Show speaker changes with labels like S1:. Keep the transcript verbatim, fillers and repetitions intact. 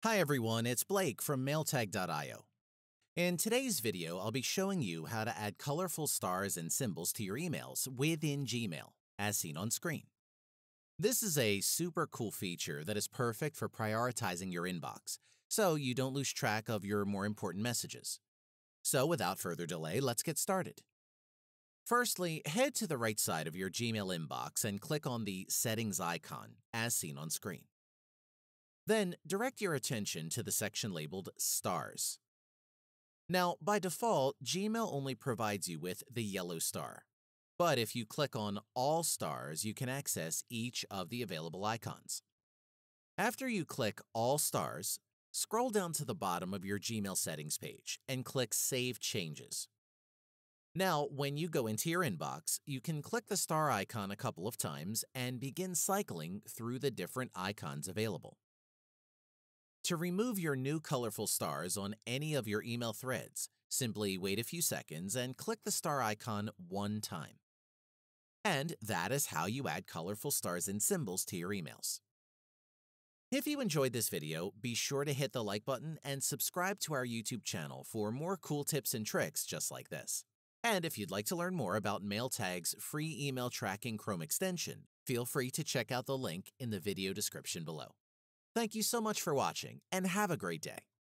S1: Hi everyone, it's Blake from MailTag dot i o. In today's video, I'll be showing you how to add colorful stars and symbols to your emails within Gmail, as seen on screen. This is a super cool feature that is perfect for prioritizing your inbox, so you don't lose track of your more important messages. So without further delay, let's get started. Firstly, head to the right side of your Gmail inbox and click on the Settings icon, as seen on screen. Then, direct your attention to the section labeled Stars. Now, by default, Gmail only provides you with the yellow star. But if you click on All Stars, you can access each of the available icons. After you click All Stars, scroll down to the bottom of your Gmail settings page and click Save Changes. Now, when you go into your inbox, you can click the star icon a couple of times and begin cycling through the different icons available. To remove your new colorful stars on any of your email threads, simply wait a few seconds and click the star icon one time. And that is how you add colorful stars and symbols to your emails. If you enjoyed this video, be sure to hit the like button and subscribe to our YouTube channel for more cool tips and tricks just like this. And if you'd like to learn more about MailTag's free email tracking Chrome extension, feel free to check out the link in the video description below. Thank you so much for watching, and have a great day.